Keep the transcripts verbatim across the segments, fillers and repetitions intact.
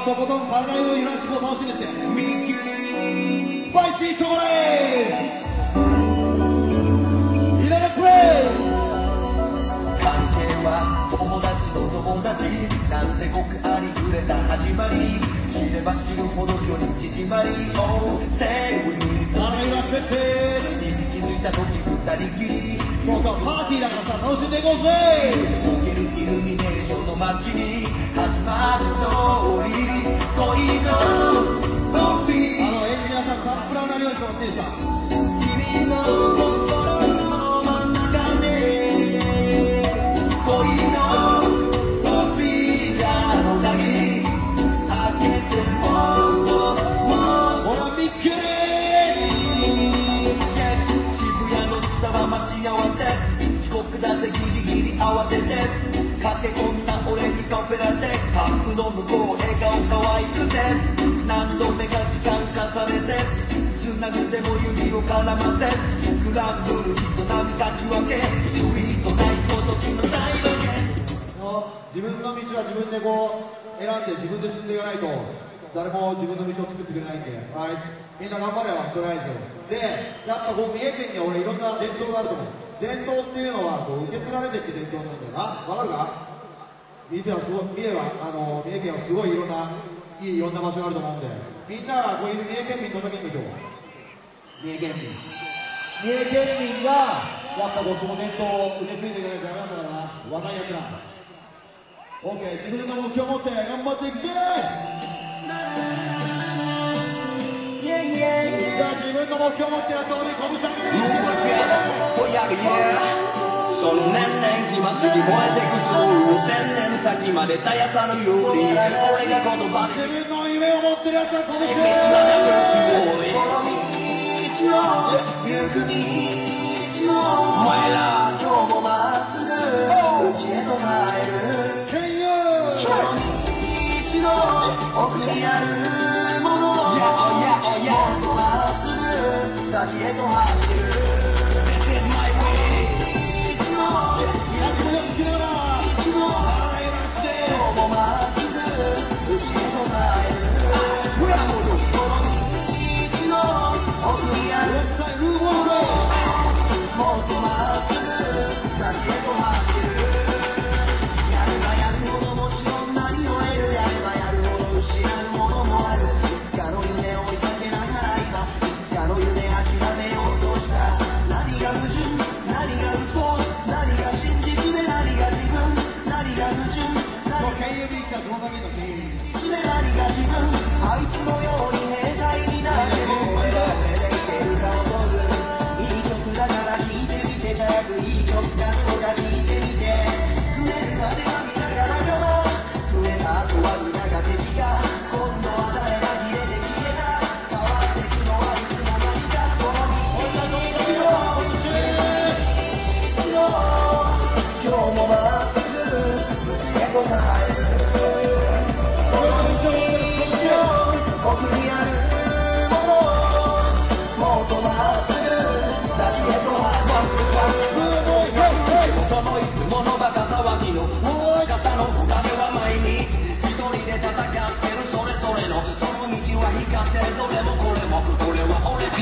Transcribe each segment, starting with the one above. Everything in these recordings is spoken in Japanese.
とことん体を揺らしを楽しんでって。スパイシーチョコレートいらなプレイ。 関係は友達の友達なんてごくありふれた始まり、知れば知るほど距離縮まり、Oh stay with me。 体揺らしてってに気づいた時二人きり、 そうそうパーティーだからさ、楽しんでいこうぜ。 溶けるイルミネーションの街に始まる通り、恋のコピー。 あのエンジニアさん、サンプラーなりようにしてもらっていいですか。 君の心の真ん中で恋の扉の鍵開けてもほらミッキー渋谷のスタバ待ち合わせ、遅刻だってギリギリ慌てて駆け込んだ俺にカフェラテ、カップの向こう笑顔可愛くて、何度目か時間重ねてつなぐでも指を絡ませ、スクランブル人並みかき分け、スイートないもどきのないわけ。 自分の道は自分でこう選んで自分で進んでいかないと誰も自分の道を作ってくれないんで、はい、みんな頑張れよとりあえず。でやっぱこう三重県には俺いろんな伝統があると思う。伝統っていうのはこう受け継がれていく伝統なんだよな。わかるか。三重はすごい、三重はあの三重県はすごいいろんないいいろんな場所があると思うんで、みんなこういる三重県民どんな県民今日三重県民三重県民がやっぱこうその伝統を受け継いでいかないとダメなんだからな、若いやつら。 OK、 自分の目標を持って頑張っていくぜ。じゃあ自分の目標を持ってるやつを拳上げてその年々気ましき燃えてくソウル、千年先まで絶やさぬように俺が言葉で自分の夢を持ってるやつは拳を道はなくすごいこの道を行く道をお前ら今日もまっすぐうちへと帰る。 ケンユこの道の奥にあるものをもっとまっすぐ先へと走る。 あいつのように兵隊になっても俺は上でいけるかを問う。いい曲だから聴いてみて、早くいい曲かどうか聴いてみて。食えるまでは見ながらよな、食えた後は皆が敵が、今度は誰が切れて消えた、変わってくのはいつの間にか。この道を今日もまっすぐうちへと帰る。奥にあるものもっとまっすぐ先へと走る。 地元のいつものバカ騒ぎの傘のおかげは毎日一人で戦ってるそれぞれのその道は光ってるどれもこれも俺は俺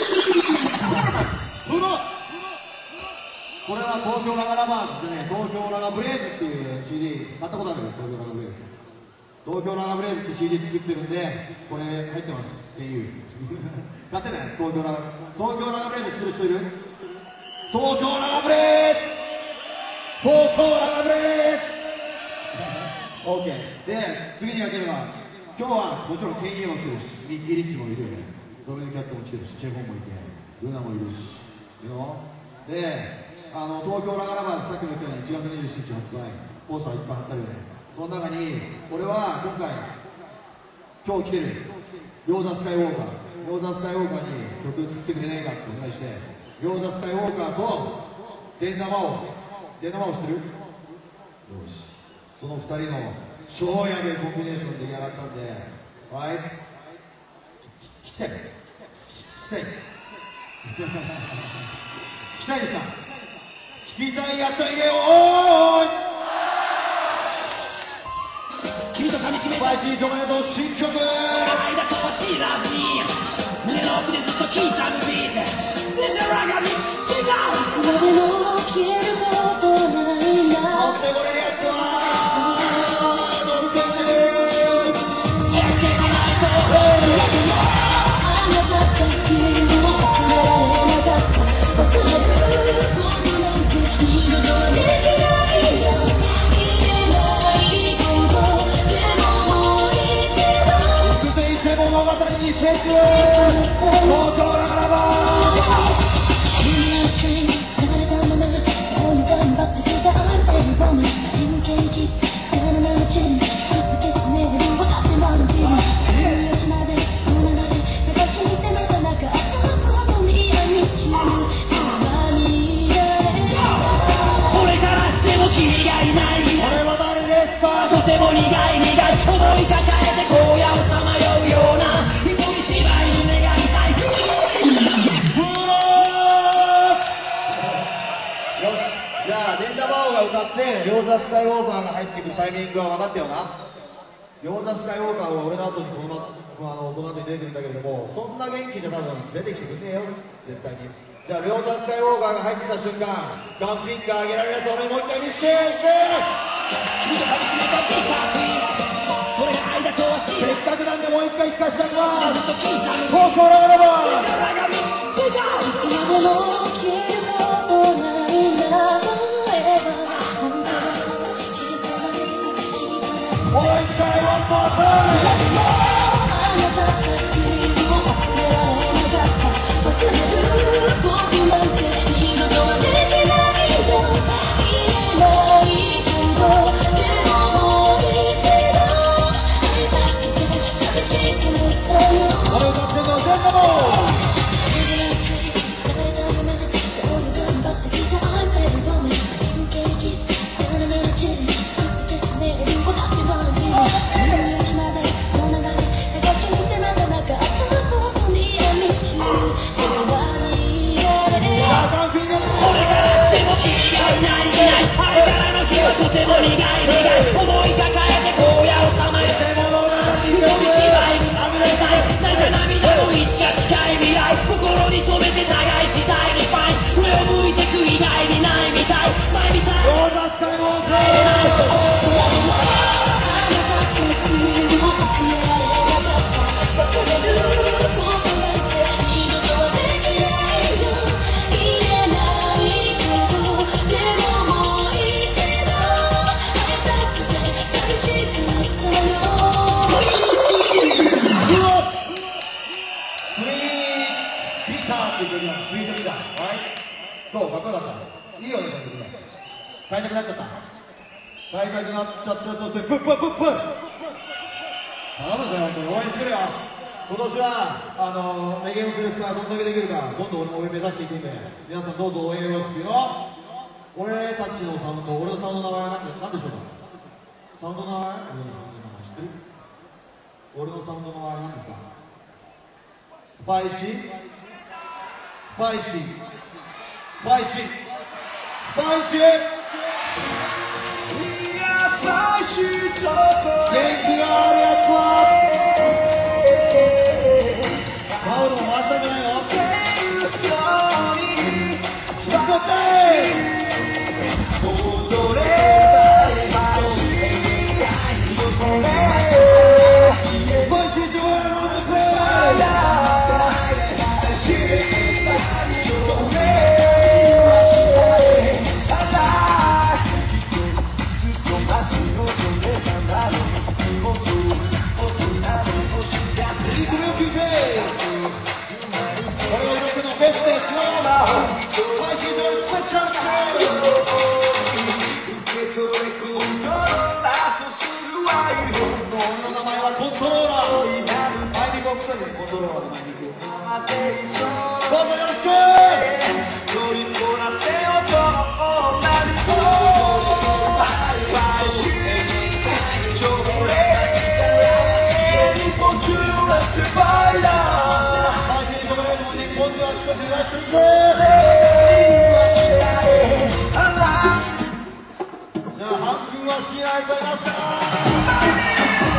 プロこれは東京ラガラバーズですね。東京ラガブレイズっていう シーディー 買ったことあるよ。東京ラガブレイズ東京ラガブレイズって シーディー 作ってるんでこれ入ってますっていう買ってない東京ラガ東京ラガブレイズ知ってる人いる。東京ラガブレイズ東京ラガブレイズOK で次にやってるのは今日はもちろんケンイエも来てるしミッキー・リッチもいるよね。ドミニク・キャットも来てるしチェホンもいてルナもいるしよであの東京ラガラバーズさっきも言ったようにいちがつにじゅうしちにち発売ポスターいっぱい貼ったよね。その中に俺は今回今日来てるヨーザ・スカイウォーカーヨーザ・スカイウォーカーに曲作ってくれないかってお願いしてヨーザ・スカイウォーカーとデンダマオデンダマオ知ってる。よしそのふたりの超やべえコンビネーション出来上がったんであいつ聞きたい聞きたい聞きたいですか。聞きたいやつは言えよおーい。 君とスパイシーチョコレート新曲。 間とは知らずに胸の奥でずっと刻むビート。This is a rock and mix。違う。いつまでも消えることないな。 持ってこれるやつは。 とても苦い苦い思い抱えて荒野をさまようような一人芝居に願いたい。 よし、じゃあデンダバオが歌って両座スカイウォーカーが入ってくるタイミングは分かったよな。両座スカイウォーカーは俺の後にこの後、あのこの後に出てくるんだけれども、そんな元気じゃ多分出てきてくんねえよ絶対に。じゃあ両座スカイウォーカーが入ってきた瞬間、ガンピンが上げられるやつ俺にもう一回見せて。 君と噛みしめたビタースイート、それが愛だとは知せっかくなんでもう一回聞かせてあげます。 ずっと刻む東京ラガラバー。 This is a rock and mix。違う。 いつまでも消えることないな。本当は消さないともう一回ワンパーターン。 あなただけを忘れられなかった。忘れることなんて二度とはできないよ。言えないけど、でももう一度会いたくて寂しくなったよ。 これ歌ってんのはデンダバオ。 疲れたままそう頑張ってきた I'm very woman。 真剣キスつかなめのチリ作ってスメールをかけまるビル。何の暇ですこの流れ探しにてなかなかあったことに I miss you。 それは見られガンピンが俺からしても君がいないいないあれからの日はとても苦い苦い思い抱えて荒野をさまよう一人芝居になりたい。泣いた涙もいつか近い未来心に留めて長い次第にファイン。上を向いてく以外にないみたい前みたい両座スカイウォーカー。スイートビター、はい。どうかっこよかった。いいよね、この曲ね。変えたくなっちゃった。変えたくなっちゃったとして、プップップップッ。頼むぜ、本当に応援してくれよ。今年は、あのー、メゲンセレクターどんだけできるか、どんどん俺も上目指していくんで、皆さんどうぞ応援よろしくよ。俺たちのサウンド、俺のサウンドの名前は何で、何でしょうか。サウンドの名前、俺のサウンドの名前知ってる？俺のサウンドの名前は何ですか？スパイシースパイシースパイシースパイシースパイシーチョコ元気があるやつはタオルも回したんじゃないの？スパイシーじゃあ半分は好きなやつありますか？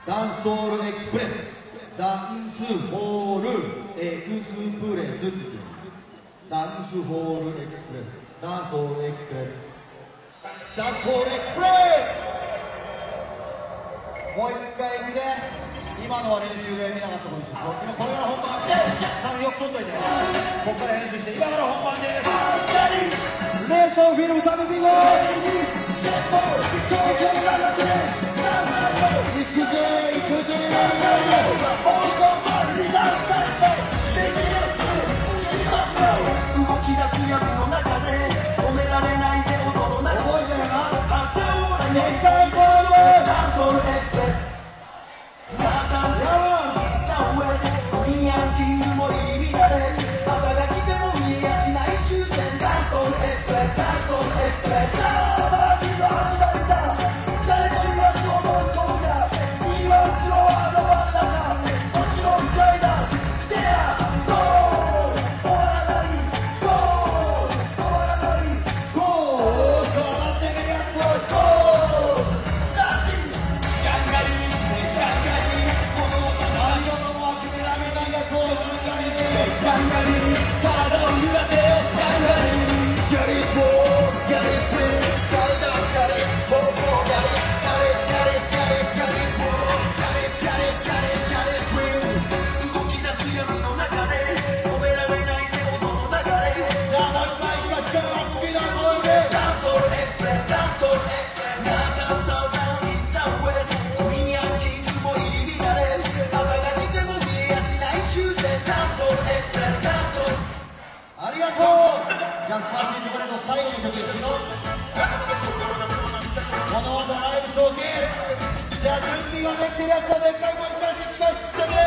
ダンソールエクスプレス、ダンスホールエクスプレスって言ってます。ダンスホールエクスプレス、ダンソールエクスプレス、ダンスホールエクスプレス。もう一回見て。今のは練習で見なかったことにして、今これから本番。多分よく撮っといて。ここから編集して、今から本番です。レーションフィルムタブビンゴ。いくぜいくぜ。 動き出す闇の中で止められないで踊るな。 覚えてるな。 ネタボールダンソールエクスプレス。キングも入り乱れ、赤が来ても見えやしない終点。ダンソールエクスプレス、ダンソールエクスプレス。さあパーティーが始まるんだ。誰と言わず踊ることが言わずのあの真ん中。もちろんスライダーでやゴール終わらない。ゴール終わらない。 ゴール変わってみるやつ。ゴールスターティンガンガリガンガリこのありがとうも決められないやつをガンガリガンガリ体を揺らせよガンガリギャリスモーギャリスメンサイダースガリスボーボーガリガリスガリスガリスガリスモーガリスガリスガリスガリスウィン動き出す闇の中で止められないで音の流れ。 じゃあもう一回いきますからスピードアップでダンソールエクスプレスダンソールエクスプレス。ダウンタウンダウンイースタンウェストクイーンヤンキングも入り乱れ、赤が来ても見えやしない終点。ダンソールエクスプレスダンソール。 ありがとう。じゃあスパシーチョコレート最後の曲ですけど、この後ライブショーケース。じゃあ準備ができてるやつはでっかい声聞かせて近いしてくれ。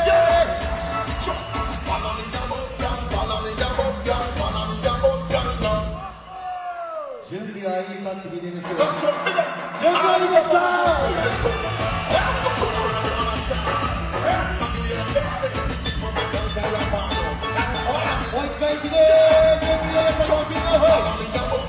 準備はいいかって聞いてるんですけど、準備はいいですか。もう一回いくね。準備はいいかもしれない。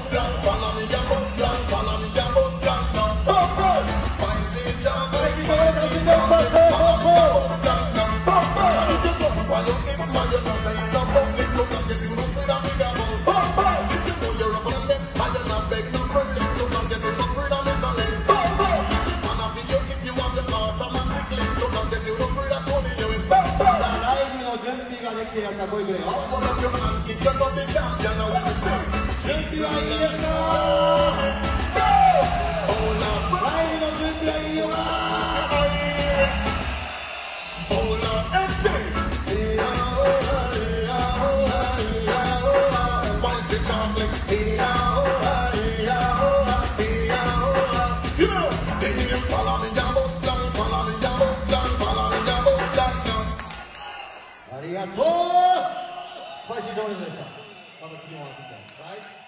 準備ができてるやつは声くれよ。準備はいいですか。ライブの準備はいいよな。ありがとう。スパイシージョーレンでした。また次も遊んで。